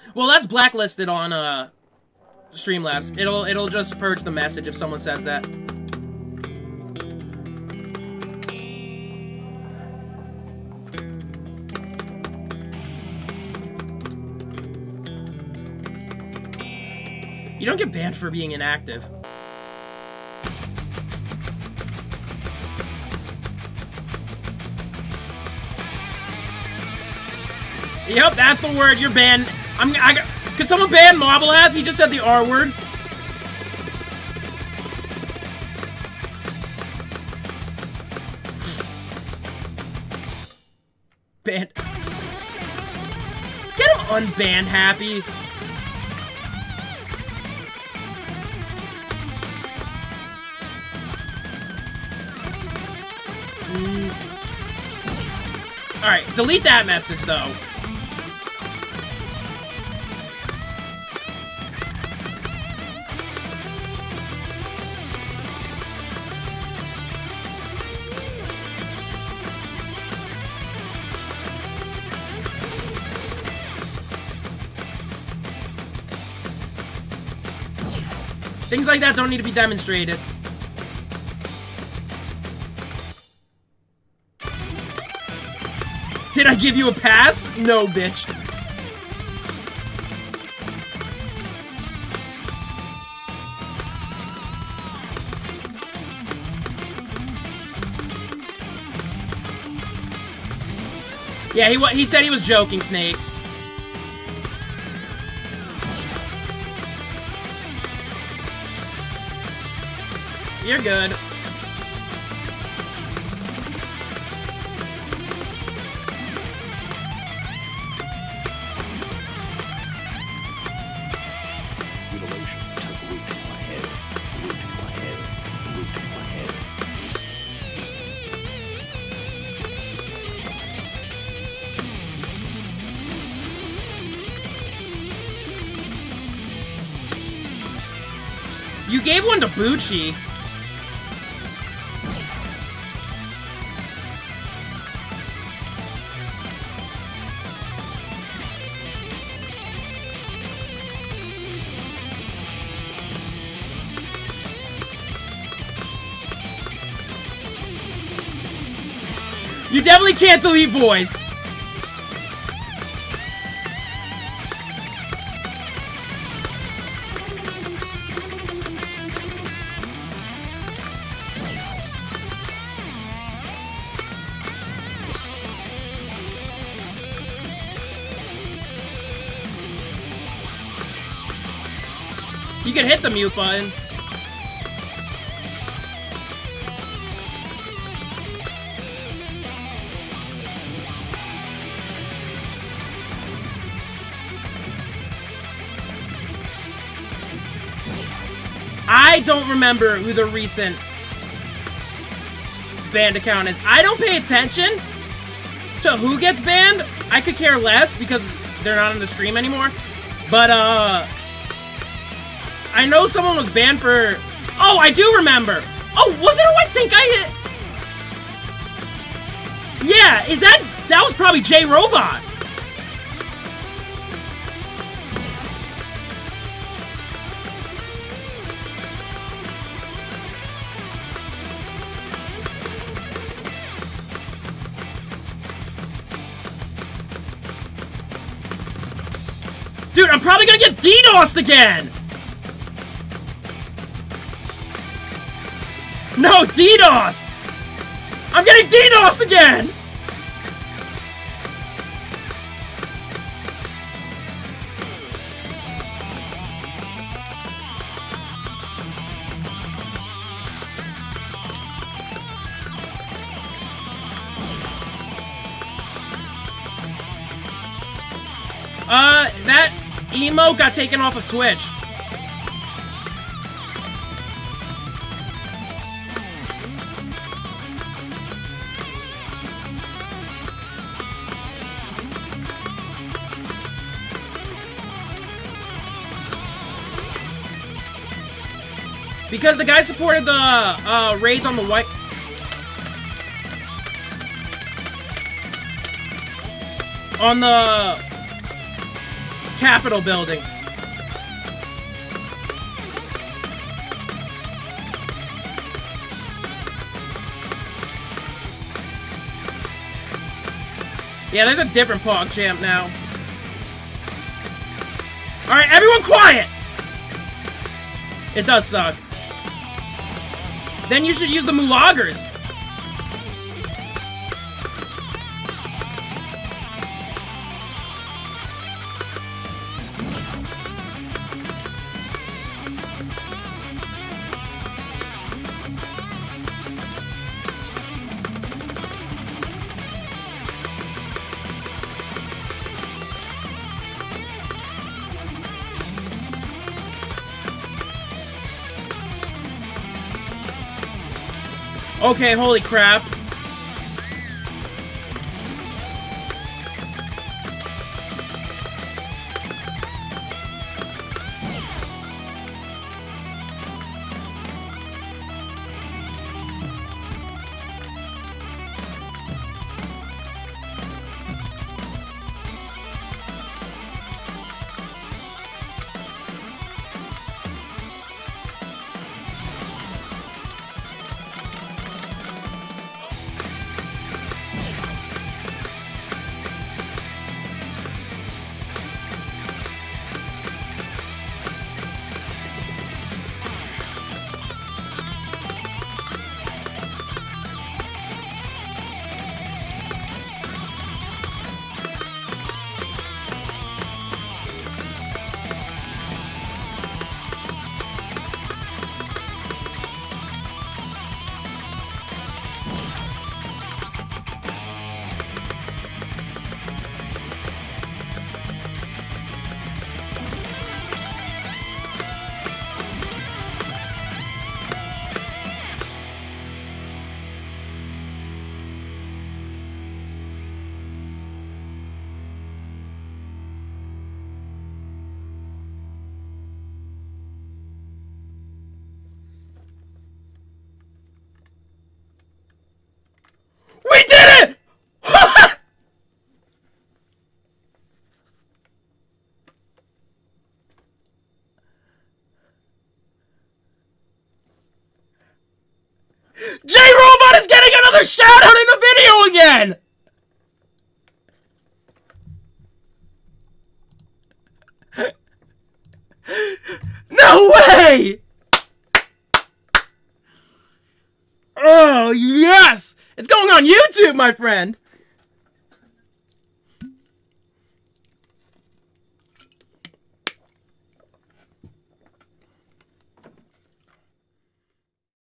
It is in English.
Well, that's blacklisted on Streamlabs. It'll just purge the message if someone says that. You don't get banned for being inactive. Yep, that's the word. You're banned. Could someone ban Marbleheads? He just said the R word. Banned. Get him unbanned, Happy. Alright, delete that message, though. Things like that don't need to be demonstrated. Did I give you a pass? No, bitch. Yeah, he said he was joking, Snake. You're good. You gave one to Bucci. You definitely can't delete voice. You can hit the mute button. I don't remember who the recent banned account is. I don't pay attention to who gets banned. I could care less because they're not on the stream anymore. But, I know someone was banned for... Oh, I do remember! Oh, was it who I think I hit? Yeah, is that... That was probably J-Robot. Dude, I'm probably gonna get DDoSed again! No, DDoSed! I'm getting DDoSed again! That emo got taken off of Twitch. Because the guy supported the raids on the white... On the Capitol building. Yeah, there's a different PogChamp now. Alright, everyone quiet! It does suck. Then you should use the Mulaggers. Okay, holy crap. We did it! J-Robot is getting another shout out in the video again! No way! Oh, yes! It's going on YouTube, my friend!